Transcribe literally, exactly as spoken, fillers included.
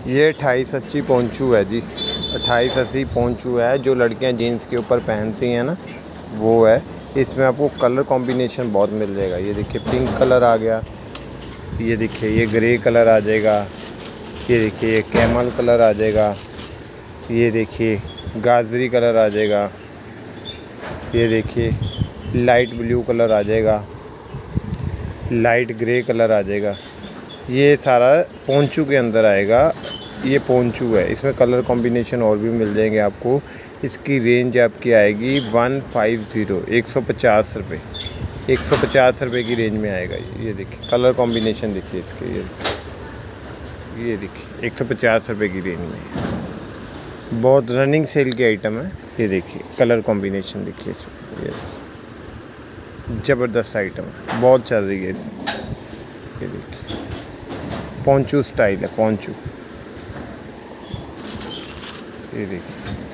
ये अट्ठाईस अस्सी पोंचू है जी, अट्ठाईस अस्सी पोंचू है जो लड़कियां जीन्स के ऊपर पहनती हैं ना, वो है। इसमें आपको कलर कॉम्बिनेशन बहुत मिल जाएगा। ये देखिए पिंक कलर आ गया, ये देखिए ये ग्रे कलर आ जाएगा, ये देखिए ये कैमल कलर आ जाएगा, ये देखिए गाजरी कलर आ जाएगा, ये देखिए लाइट ब्लू कलर आ जाएगा, लाइट ग्रे कलर आ जाएगा। ये सारा पोंचू के अंदर आएगा। ये पोंचू है, इसमें कलर कॉम्बिनेशन और भी मिल जाएंगे आपको। इसकी रेंज आपकी आएगी वन फाइव ज़ीरो, एक सौ पचास रुपये, एक सौ पचास रुपये की रेंज में आएगा। ये देखिए कलर कॉम्बिनेशन देखिए इसके, ये ये देखिए एक सौ पचास रुपये की रेंज में बहुत रनिंग सेल के आइटम है। ये देखिए कलर कॉम्बिनेशन देखिए इसमें, ये ज़बरदस्त आइटम है, बहुत चल रही है इसमें। ये देखिए पोंचू स्टाइल है, पोंचू, ये देखिए